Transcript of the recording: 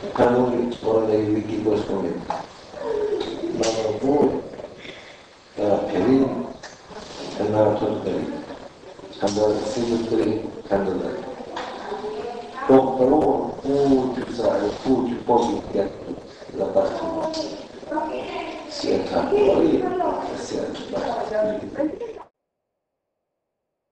canoni ora dei wiki corrispondenti. Lava voi, Perin, Canarato Perin, Candela Figlio Perin, Candela. Però tu ci posso chiedere la parte sia tanto